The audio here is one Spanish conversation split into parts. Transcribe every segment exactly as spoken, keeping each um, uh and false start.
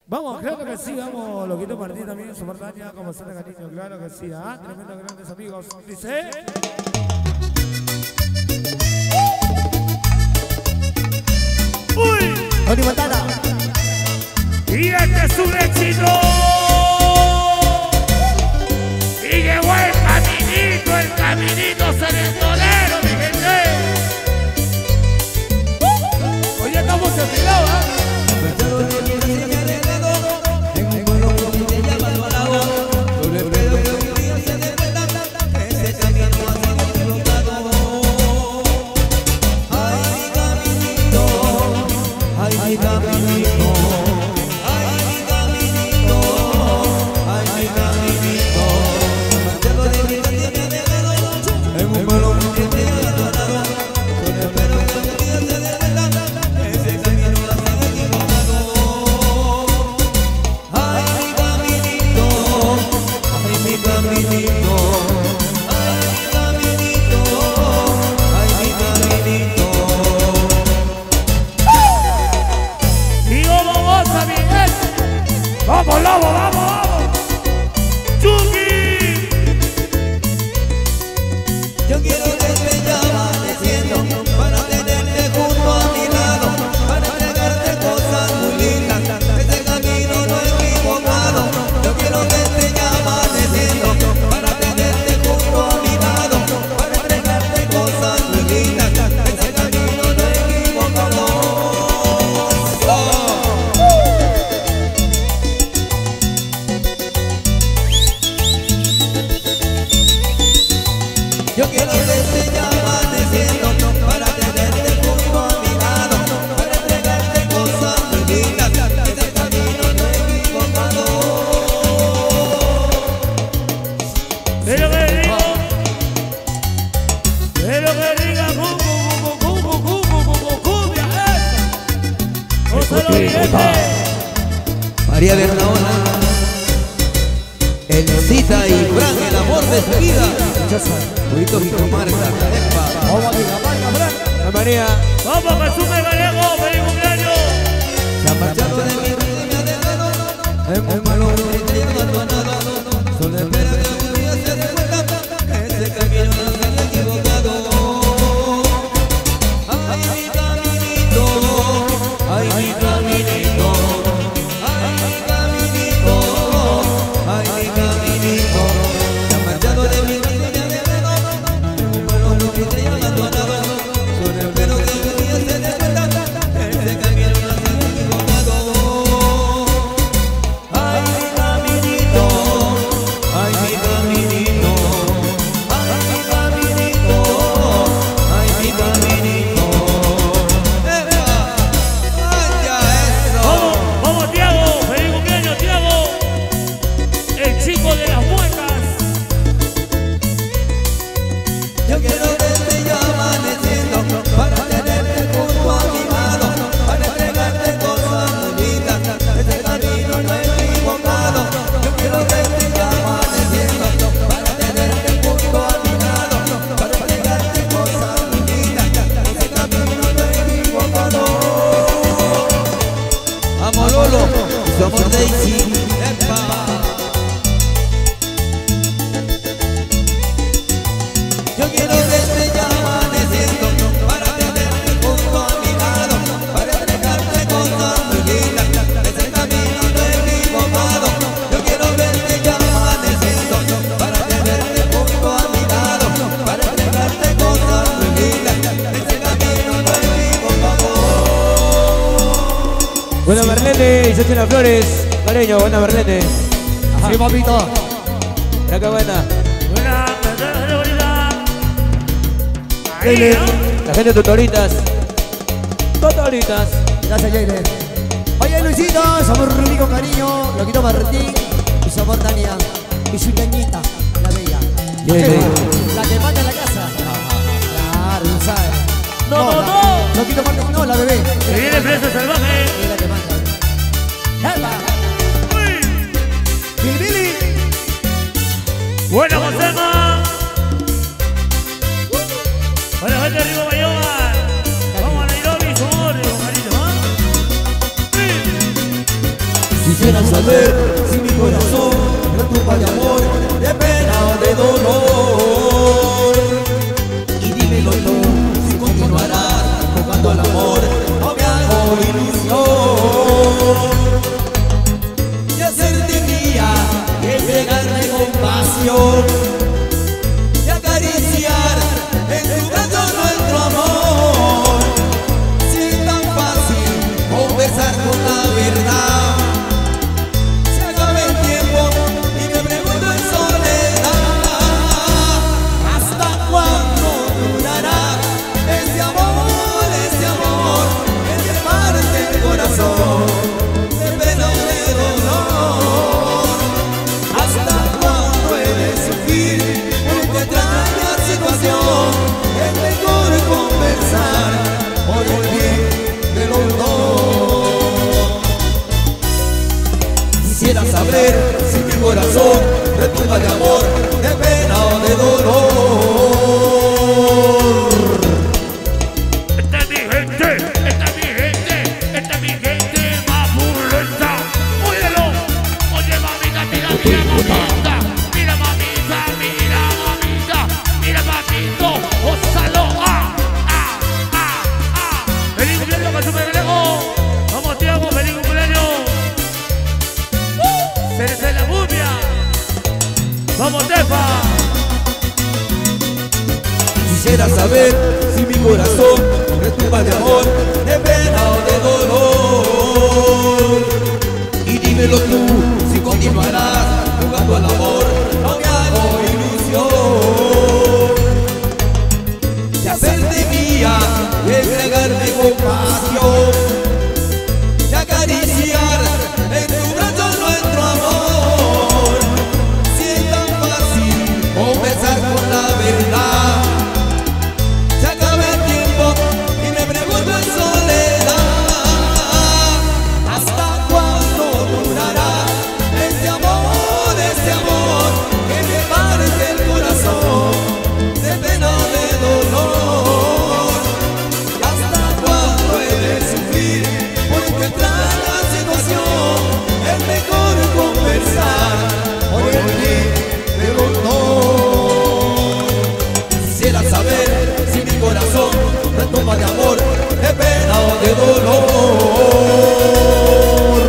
Vamos, claro que sí, vamos, Loquito Martín también, su Martaña, como Santa Cariño, claro que sí, ¿ah? Tremendo, grandes amigos. Dice. ¡Uy! Tony Montana. Y este es un éxito. Y llegó el caminito, el caminito serentolero, mi gente. Hoy ya estamos enfilados, ¿ah? Ay, caminito, ay, mi caminito, ay, mi caminito, marchando de mi tierra en un pueblo que te ha adorado, solo espero que un día se desvela, ese camino va a ser equivocado. Ay, mi caminito, ay, mi caminito, ay, mi caminito, ay, mi caminito. ¡Vamos, Lobo, vamos, vamos! ¡Chucky! Yo quiero que estés ya amaneciendo para tenerte junto a mi lado, para entregarte cosas muy lindas, ese camino no es equivocado. Yo quiero que estés ya amaneciendo para tenerte junto a mi lado, para entregarte cosas muy lindas, ese camino no es equivocado. Yo quiero que estés ya amaneciendo para tenerte junto a mi lado, para entregarte cosas muy lindas, ese camino no es equivocado. Pero que digo, pero que diga, cu, cu, cu, cu, cu, cu, cu, cu, cumbia, eh. O solo billete. María Bernaona, Elcita y Fran, el amor de su vida. Juguito Jicomarca, Epa. Vamos a Jicomarca, Fran. María. Vamos, Jesús de Gallego, feliz cumpleaños. Se ha marchado de mi vida y me ha dejado en un malo que te llama abandonado. Solo espera que algún día se dé cuenta que ese camino no se ha equivocado. Ay, mi caminito, ay, mi caminito, ay, mi caminito, ay, mi caminito. Se ha marchado de mi vida y me ha dejado en un malo que te llama abandonado. Solo espero que algún día se dé cuenta que ese camino no se ha equivocado. Ay, mi caminito, ay, mi caminito, ay, mi caminito, ay, mi caminito. ¡Epa! ¡Vaya eso! Vamos, vamos, Tiago, feliz cumpleaños, Tiago. El chico de las muecas. Yo quiero verte ya amaneciendo para tenerte junto a mi lado, para entregarte cosas muy lindas, ese camino no es equivocado. Yo quiero verte ya amaneciendo para tenerte junto a mi lado, para entregarte cosas muy lindas, ese camino no es equivocado. Amo Lolo, su amor Daisy, epa. Yo quiero verte ya amaneciendo para tenerte junto a mi lado, para entregarte cosas muy lindas, ese camino no es equivocado. Yo quiero verte ya amaneciendo para tenerte junto a mi lado, para entregarte cosas muy lindas, ese camino no es equivocado. Buena Marlene, y Sochina Flores, cariño, buena Marlene. Sí, papito. Mira qué buena. Buena, buena, buena. Ahí, Jayle, ¿no? la gente de Tutoritas. Tutoritas. Gracias, Jayle. Oye, Luisito, somos Rubí con cariño, Loquito Martín y su amor Tania y su ñañita, la bella. Jayle. La que manda en la casa. Claro, tú sabes. No, no, la- no. Loquito Martín, no, la bebé. Que viene Fresa Salvaje. Es la que manda. ¡Epa! Uy. ¡Billy, Billy! Bueno, Josema. Bueno, gente de Río Bayoma. Vamos a Nairobi, su amor, cariño, ¿ah? Sí. Quisiera saber si mi corazón retumba de amor, de pena o de dolor. Y dímelo tú, si continuarás jugando al amor, no me hago ilusión. Y hacerte mía, y entregarme con pasión, y acariciar en tu brazo nuestro amor. Si es tan fácil conversar con la verdad, de pena o de dolor. Hasta cuando he de sufrir por tu extraña situación, es mejor conversar por el bien de los dos. Quisiera saber si mi corazón retumba de amor, de pena o de dolor. Esta es mi gente, esta es mi gente, esta es mi gente más burlenta. Óyelo, oye mamita, mira, mira mamita, mira mamita, mira mamita, mira papito, ósalo, ah, ah, ah, ah. Feliz cumpleaños para su pegrego. Vamos Tiago, feliz cumpleaños. Cereza en la cumbia. Vamos Tefa. Quisiera saber si mi corazón retumba de amor, de pena o de dolor. Y dímelo tú, si continuarás jugando al amor, no me hago ilusión. De hacerte mía, de entregarme con pasión, de acariciar en tu brazo nuestro amor. Si es tan fácil conversar con la verdad, se acaba el tiempo y me pregunto en soledad. ¿Hasta cuándo durará este amor, este amor que me parte el corazón, de pena o de dolor? ¿Hasta cuándo he de sufrir por tu extraña situación? Es mejor conversar por el bien de los dos. Quisiera saber si mi corazón retumba de amor, de pena o de dolor.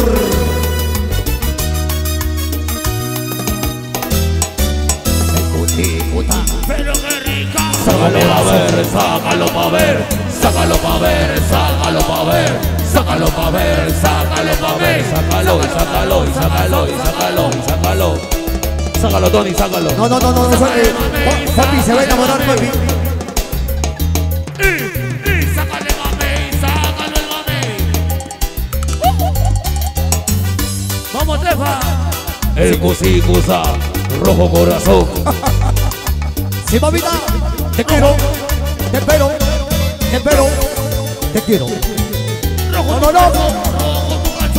Pero qué rica. Sácalo pa' ver, sácalo pa' ver, sácalo pa' ver, sácalo pa' ver, sácalo pa' ver, sácalo pa' ver, sácalo y sácalo y sácalo y sácalo y sácalo. Sácalo Tony, sácalo. No, no, no, no, no, eh, papi, se va a enamorar, papi. Y, y sácale mame, sácalo el mame. Vamos Tefa. El cusicusa, rojo corazón. Sí, mamita, te quiero, te espero, te espero, te quiero. Rojo, No, no, no. rojo tu cacho.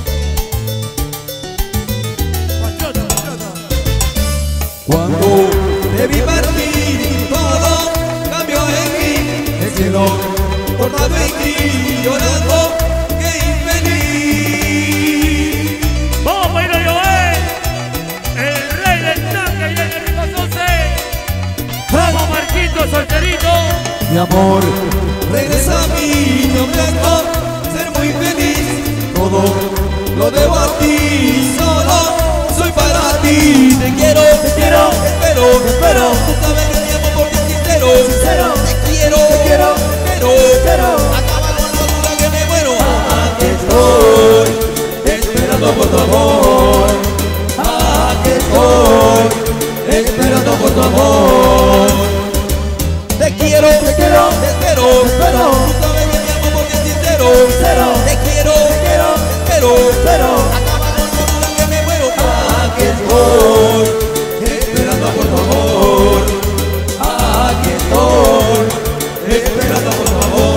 Cuando te vi partir, todo cambió en mí. El cielo cortado en ti, llorando, qué infeliz. Vamos, Paino Joel, el rey del tanque y el rico Sose. Vamos, Marquito, solterito. Mi amor, regresa a mí, no quiero ser muy feliz. Todo lo debo a ti, solo soy para ti. Te quiero, te quiero, te espero, te espero. Tú sabes que te amo porque es sincero, sincero. Te quiero, te quiero, te espero. Acaba con la duda que me muero. Aquí estoy, esperando por tu amor. Aquí estoy, esperando por tu amor. Te quiero, te quiero, te espero, te espero. Tú sabes que te amo porque es sincero, sincero. Te quiero, te quiero, te espero, te espero. Acaba con la duda que me muero. Aquí estoy, esperando por tu amor. Aquí estoy, esperando por tu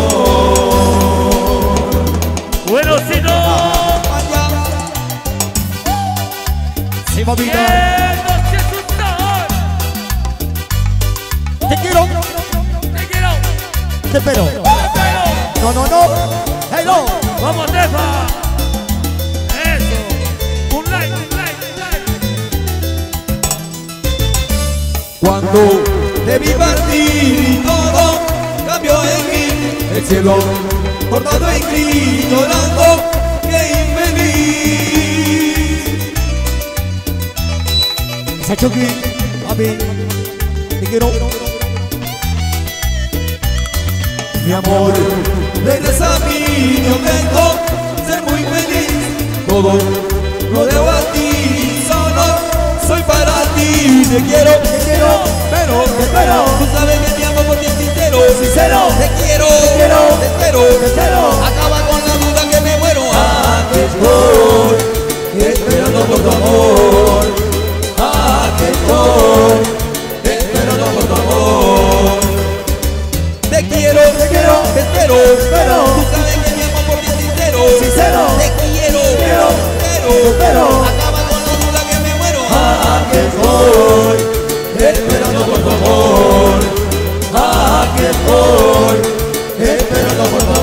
amor. Bueno, si no. Allá. Sí, mamita, ¡Qué noche asustada! te quiero, Te quiero. te espero. Te espero. No, no, no, hey, no. Vamos, Tefa. Eso. cuando debí partir y todo cambió en mí. El cielo cortado en gris, llorando, qué infeliz. Esa Chucky, papi, te quiero. Mi amor, regresa a mí, yo intento ser muy feliz. Todo lo debo a ti, solo soy para ti. Te quiero, te quiero, pero te espero. Tú sabes que te amo porque es sincero, sincero. Te quiero, te quiero, te espero, te espero. Acaba con la duda que me muero. Aquí estoy, esperando por tu amor. Aquí estoy, esperando por tu amor. Te quiero, te quiero, te espero, te espero. Tú sabes que te amo porque es sincero, sincero. Te quiero, te quiero, te espero. Acaba con la duda que me muero. Aquí estoy, esperando por tu amor. Aquí estoy, esperando por tu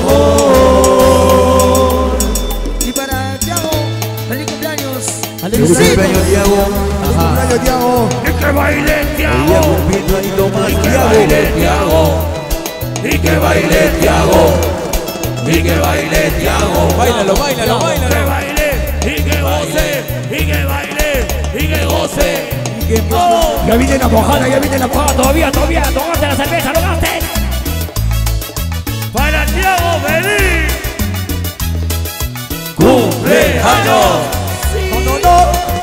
amor. Y para Tiago, feliz cumpleaños. Feliz cumpleaños, Tiago. Cumpleaños, Tiago. Y que baile Tiago. Y Y que baile Tiago. Y que baile Tiago. Y que baile Tiago. Báilalo, báilalo, Que báilalo. baile. Y que goce. Y que baile. Y que goce. Oh. Ya viene la mojada, ya viene la mojada. Todavía, todavía, tomate la cerveza, no gastes. Para Tiago, feliz cumpleaños. No, no, no.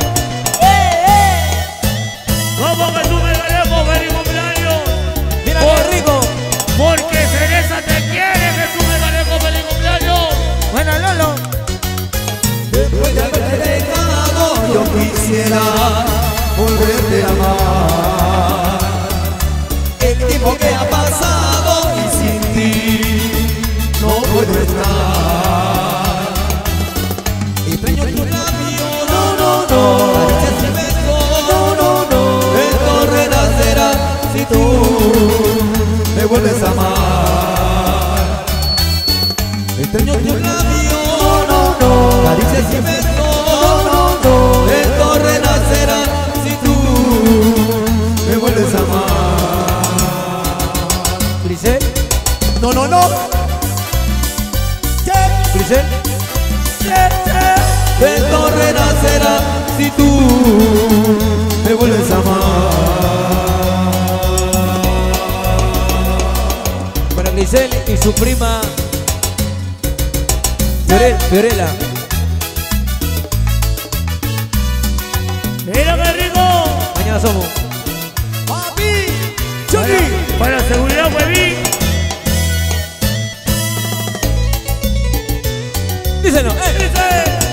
¿Cómo que tú me ganemos feliz cumpleaños? Mira Por- qué rico. Porque Cereza te quiere que tú me ganemos feliz cumpleaños. Bueno, Lolo. Después de haberte dejado, yo quisiera volverte a amar. El tiempo que ha pasado y sin ti no puedo estar. Extraño tu labio, no, no, no. Caricias y besos, no, no, no. Esto renacerá si tú me vuelves a amar. Extraño tu labio, no, no. Caricias y besos, no, no. Esto renacerá si tú me vuelves a amar. Grisel. No, no, no. Grisel. Esto renacerá si tú me vuelves a amar. Para Grisel y su prima Fiore- Fiorella. Mira qué rico. Mañana somos. Papi, Para, para seguridad, huevín. Díselo, eh. Dice.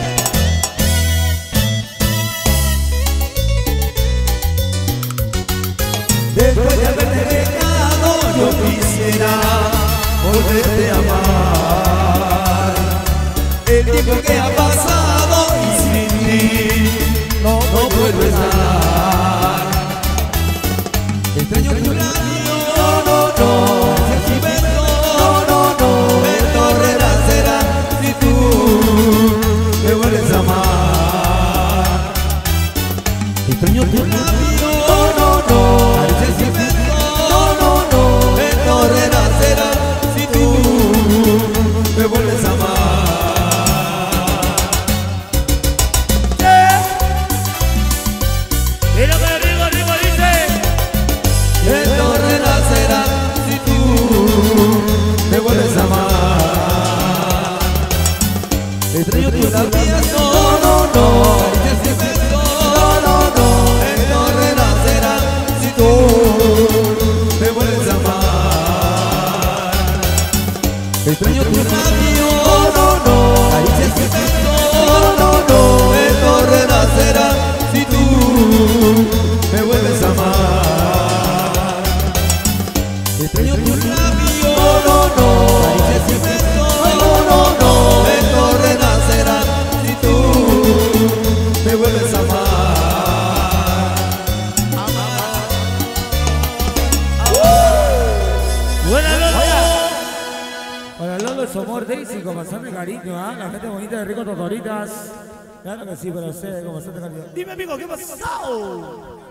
Después de haberte dejado, yo quisiera volverte a amar. El tiempo que ha pasado y sin ti no, no puedo estar. Extraño tu labio, no, no, no. Caricias y besos, no, no, no. Esto renacerá si tú me vuelves a amar. Extraño tu labio, no, no, no. Caricias y besos, no, no, no. Esto renacerá si tú me vuelves a amar. Mira qué rico, rico, dice. Esto renacerá si tú me vuelves a amar. Extraño tus labios, no, no, no. Caricias y besos, no, no, no. Esto renacerá si tú me vuelves a amar. Extraño tus labios, no, no. Caricias y besos, no, no, no. Esto renacerá si tú me vuelves a amar. Extraño tus labios, no, no. Caricias y besos, no, no, no. Esto renacerá si tú me vuelves a amar. Buena Lolo. para Lolo, su amor, Daisy, con bastante cariño, ¿ah? La gente bonita de Rico Totoritas. Claro que sí, para ustedes, con bastante cariño. Dime, amigo, ¿qué pasó?